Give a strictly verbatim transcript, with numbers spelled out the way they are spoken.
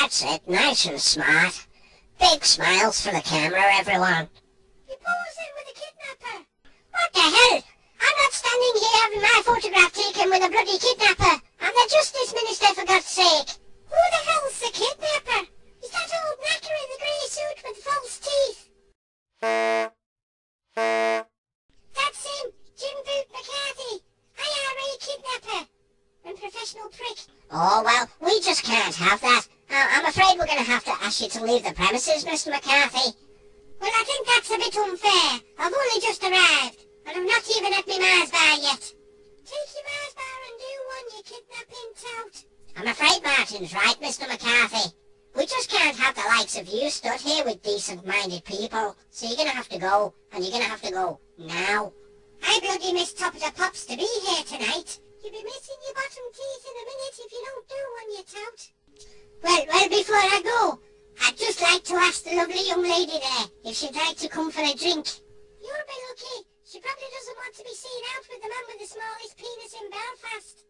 That's it, nice and smart. Big smiles for the camera, everyone. You're posing with a kidnapper. What the hell? I'm not standing here having my photograph taken with a bloody kidnapper. I'm the Justice Minister, for God's sake. Who the hell's the kidnapper? Is that old knacker in the grey suit with false teeth? That's him, Jim Boot McCarthy, I R A kidnapper and professional prick. Oh, well, we just can't have that. Uh, I'm afraid we're going to have to ask you to leave the premises, Mister McCarthy. Well, I think that's a bit unfair. I've only just arrived, and I've not even had my Mars bar yet. Take your Mars bar and do one, you kidnapping tout. I'm afraid Martin's right, Mister McCarthy. We just can't have the likes of you stood here with decent-minded people. So you're going to have to go, and you're going to have to go now. I bloody miss Top of the Pops to be here tonight. You'll be missing your bottom teeth in a minute if you don't do one, you tout. Well, well, before I go, I'd just like to ask the lovely young lady there if she'd like to come for a drink. You'll be lucky. She probably doesn't want to be seen out with the man with the smallest penis in Belfast.